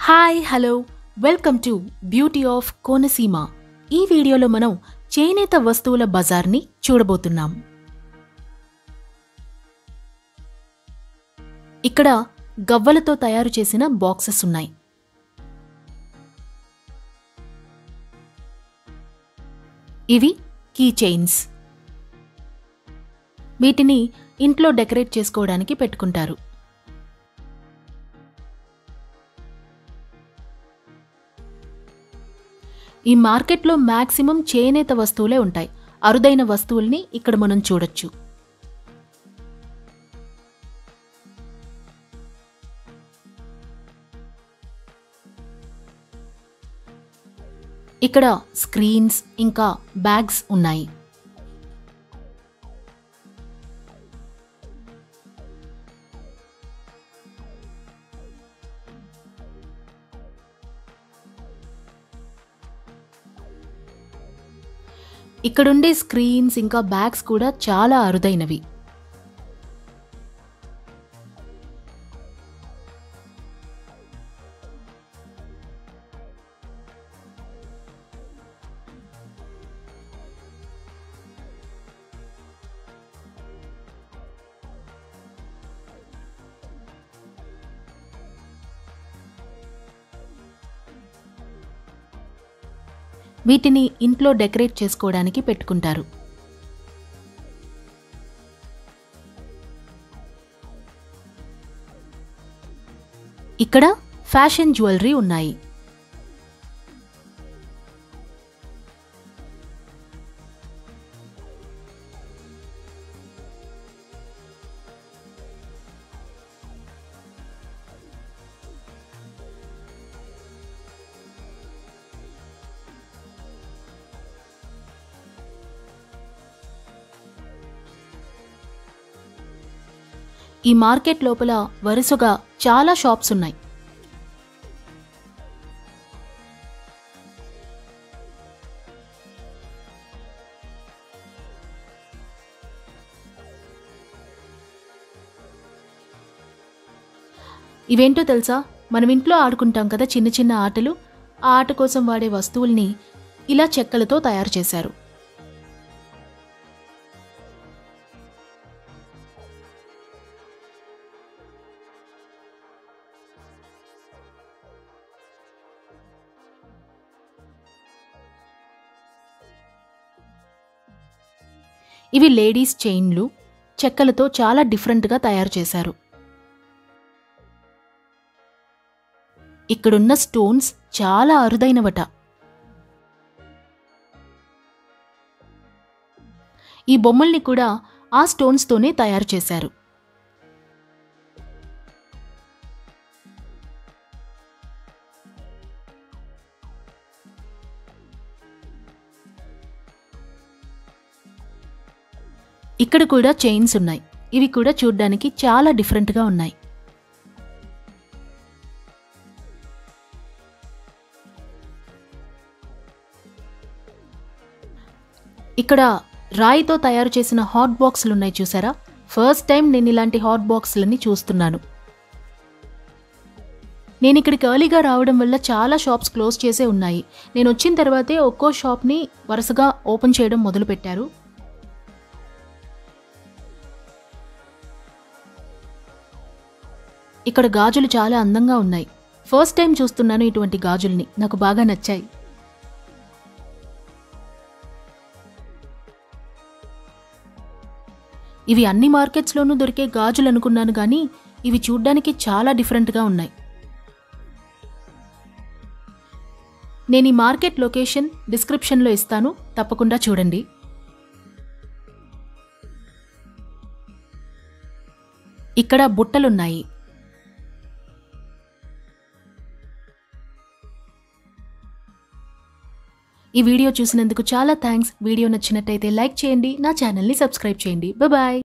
Hi hello welcome to beauty of Konaseema. ఈ వీడియోలో మనం చేనేత వస్తువుల బజార్ని చూడబోతున్నాం. ఇక్కడ గవ్వలతో తయారు చేసిన బాక్సెస్ ఉన్నాయి. ఇవి కీ చైన్స్. వీటిని ఇంట్లో డెకరేట్ చేసుకోవడానికి పెట్టుకుంటారు. ఈ మార్కెట్లో మ్యాక్సిమం చేనేత వస్తువులే ఉంటాయి. అరుదైన వస్తువుల్ని ఇక్కడ మనం చూడొచ్చు. ఇక్కడ స్క్రీన్స్ ఇంకా బ్యాగ్స్ ఉన్నాయి. ఇక్కడుండే స్క్రీన్స్ ఇంకా బ్యాగ్స్ కూడా చాలా అరుదైనవి. వీటిని ఇంట్లో డెకరేట్ చేసుకోవడానికి పెట్టుకుంటారు. ఇక్కడ ఫ్యాషన్ జ్యువెలరీ ఉన్నాయి. ఈ మార్కెట్ లోపల వరుసగా చాలా షాప్స్ ఉన్నాయి. ఇవేంటో తెలుసా? మనం ఇంట్లో ఆడుకుంటాం కదా చిన్న చిన్న ఆటలు. ఆ ఆట కోసం వాడే వస్తువుల్ని ఇలా చెక్కలతో తయారు చేశారు. ఇవి లేడీస్ చైన్లు. చెక్కలతో చాలా డిఫరెంట్గా తయారు చేశారు. ఇక్కడున్న స్టోన్స్ చాలా అరుదైనవట. ఈ బొమ్మల్ని కూడా ఆ స్టోన్స్తోనే తయారు చేశారు. ఇక్కడ కూడా చైన్స్ ఉన్నాయి. ఇవి కూడా చూడ్డానికి చాలా డిఫరెంట్గా ఉన్నాయి. ఇక్కడ రాయితో తయారు చేసిన హాట్ బాక్సులు ఉన్నాయి చూసారా? ఫస్ట్ టైం నేను ఇలాంటి హాట్ బాక్సులని చూస్తున్నాను. నేను ఇక్కడికి ఎర్లీగా రావడం వల్ల చాలా షాప్స్ క్లోజ్ చేసే ఉన్నాయి. నేను వచ్చిన తర్వాతే ఒక్కో షాప్ని వరుసగా ఓపెన్ చేయడం మొదలుపెట్టారు. ఇక్కడ గాజులు చాలా అందంగా ఉన్నాయి. ఫస్ట్ టైం చూస్తున్నాను ఇటువంటి గాజుల్ని. నాకు బాగా నచ్చాయి. ఇవి అన్ని మార్కెట్స్లోనూ దొరికే గాజులు అనుకున్నాను కానీ ఇవి చూడ్డానికి చాలా డిఫరెంట్గా ఉన్నాయి. నేను ఈ మార్కెట్ లొకేషన్ డిస్క్రిప్షన్లో ఇస్తాను, తప్పకుండా చూడండి. ఇక్కడ బుట్టలున్నాయి. ఈ వీడియో చూసినందుకు చాలా థ్యాంక్స్. వీడియో నచ్చినట్టయితే లైక్ చేయండి, నా ఛానల్ని సబ్స్క్రైబ్ చేయండి. బాయ్.